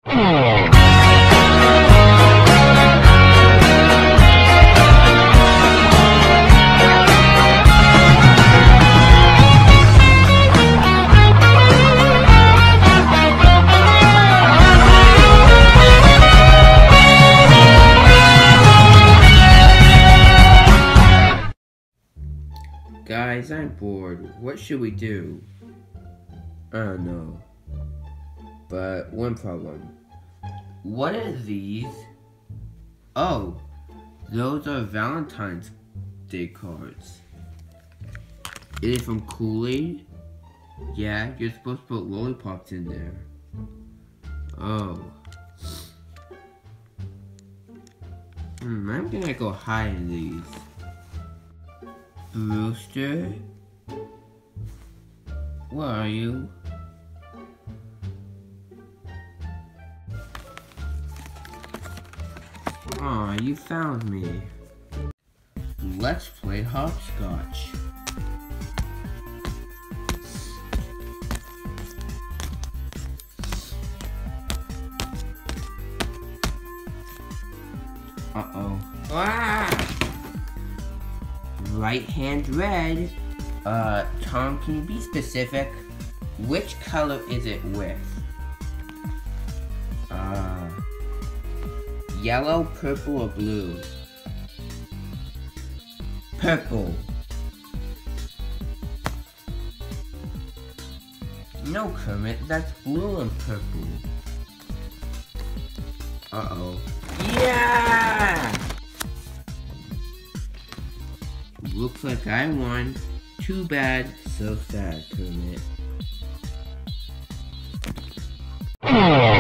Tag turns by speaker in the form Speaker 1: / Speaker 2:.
Speaker 1: Guys, I'm bored. What should we do? I don't know. But one problem. What are these? Oh, those are Valentine's Day cards. Is it from Kool? Yeah, you're supposed to put lollipops in there. Oh. I'm gonna go hide in these. Brewster? Where are you? Aw, you found me. Let's play hopscotch. Uh-oh. Ah! Right hand red. Tom, can you be specific? Which color is it with? Yellow, purple, or blue? Purple. No, Kermit, that's blue and purple. Uh-oh. Yeah! Looks like I won. Too bad, so sad, Kermit.